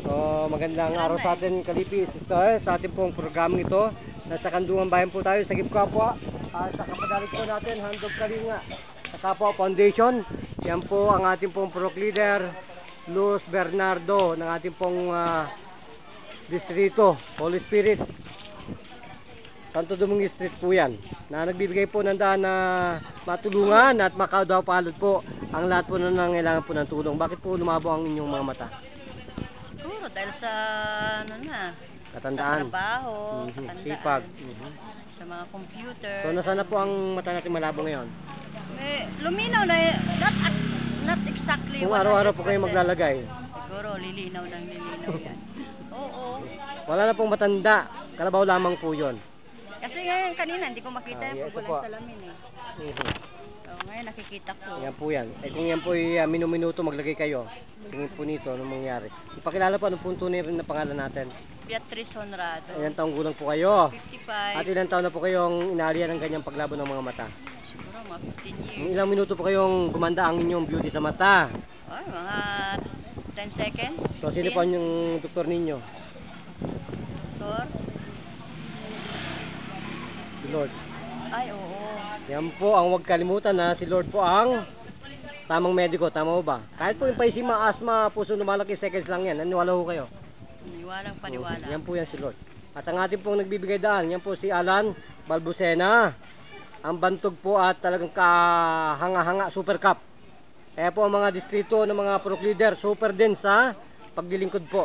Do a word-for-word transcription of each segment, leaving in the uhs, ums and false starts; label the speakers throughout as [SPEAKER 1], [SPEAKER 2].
[SPEAKER 1] So, magandang araw sa atin, Kalipis. Ito eh, sa ating pong programang ito. Nasa Kandungan Bayan po tayo, sa Gipkapwa. Uh, sa kapadalig po natin, Handog Kalinga. Sa Kapwa Foundation. Yan po ang ating pong Pro Leader, Luz Bernardo, ng ating pong uh, distrito, Holy Spirit. Santo Domingo Street po yan, na nagbibigay po ng daan na matulungan at makadaw-palad po ang lahat po na nangailangan po ng tulong. Bakit po lumabo ang inyong mga mata?
[SPEAKER 2] Siguro dahil sa ano na,
[SPEAKER 1] Katandaan.
[SPEAKER 2] sa trabaho,
[SPEAKER 1] Mm-hmm.
[SPEAKER 2] katandaan,
[SPEAKER 1] Sipag. Mm-hmm.
[SPEAKER 2] sa mga computer.
[SPEAKER 1] So nasaan na po ang mata natin malabo ngayon?
[SPEAKER 2] Eh, luminaw na, eh, not, not exactly
[SPEAKER 1] Kung araw-araw po kayo
[SPEAKER 2] one hundred percent.
[SPEAKER 1] maglalagay.
[SPEAKER 2] Siguro lilinaw ng lilinaw yan. Oo.
[SPEAKER 1] Wala na pong matanda, kalabaw lamang po yun.
[SPEAKER 2] Kasi ngayon kanina hindi ko makita
[SPEAKER 1] Ah,
[SPEAKER 2] yung
[SPEAKER 1] yes,
[SPEAKER 2] pag
[SPEAKER 1] po.
[SPEAKER 2] walang salamin eh.
[SPEAKER 1] Mm-hmm.
[SPEAKER 2] So ngayon nakikita ko.
[SPEAKER 1] Yan po yan. Eh kung yan po ay uh, minu-minuto maglagay kayo, tingin po nito anong mangyari. Ipakilala po anong punto rin na pangalan natin.
[SPEAKER 2] Beatrice Honrado.
[SPEAKER 1] Ilang taong gulang po kayo?
[SPEAKER 2] fifty-five.
[SPEAKER 1] At ilang taon na po kayong inaalian ng ganyang paglabo ng mga mata?
[SPEAKER 2] Siguro mga fifteen years.
[SPEAKER 1] Ilang minuto po kayong gumanda ang inyong beauty sa mata?
[SPEAKER 2] Ay, mga ten seconds.
[SPEAKER 1] So sino po yung doktor ninyo?
[SPEAKER 2] Doctor?
[SPEAKER 1] Si Lord.
[SPEAKER 2] Ay, oo.
[SPEAKER 1] Yan po ang huwag kalimutan na si Lord po ang tamang mediko, tama mo ba? Kahit po yung paisima, asma, puso lumalaki, seconds lang yan. Naniwala ho kayo?
[SPEAKER 2] Paniwalang paniwala.
[SPEAKER 1] Yan po yan si Lord. At ang ating pong nagbibigay daan, yan po si Alan Balbucena. Ang bantog po at talagang kahanga-hanga super cup. Kaya po ang mga distrito ng mga pro leader, super din sa paglilingkod po.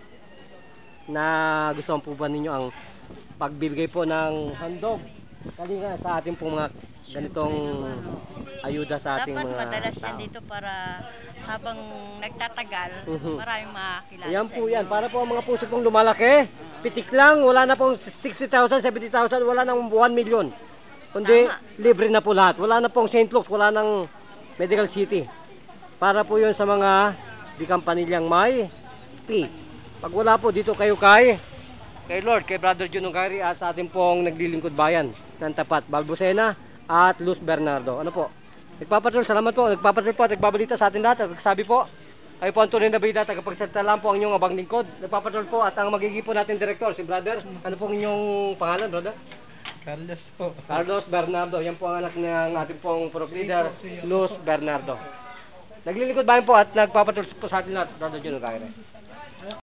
[SPEAKER 1] Na gusto po ba ninyo ang pagbibigay po ng handog kalinga sa ating pong mga ganitong ayuda sa ating
[SPEAKER 2] Dapat
[SPEAKER 1] mga
[SPEAKER 2] madalas yan
[SPEAKER 1] tao.
[SPEAKER 2] dito para habang nagtatagal,
[SPEAKER 1] Mhm.
[SPEAKER 2] maraming makakilala.
[SPEAKER 1] Ayan
[SPEAKER 2] sa
[SPEAKER 1] po
[SPEAKER 2] inyo.
[SPEAKER 1] yan, para po ang mga puso pong lumalaki, pitik lang, wala na pong sixty thousand, seventy thousand, wala nang one million. Kundi
[SPEAKER 2] Tama.
[SPEAKER 1] libre na po lahat. Wala na pong Saint Luke's, wala nang Medical City. Para po yun sa mga di kampanilyang may P. Pag wala po dito kayo kay kay Lord, kay Brother Junong Kari at sa ating pong naglilingkod bayan ng tapat, Balbucena at Luz Bernardo. Ano po? Nagpapatrol, salamat po. Nagpapatrol po at nagbabalita sa atin lahat. At nagsabi po, kayo po ang tunay na bida, tagapagsalita lang po ang inyong abang lingkod. Nagpapatrol po at ang magiging po natin direktor, si Brother. Ano po ang inyong pangalan, Brother?
[SPEAKER 3] Carlos po.
[SPEAKER 1] Carlos Bernardo. Yan po ang anak ng ating pong pro leader, Luz Bernardo. Naglilingkod bayan po at nagpapatrol po sa atin lahat, Brother Junong Kari.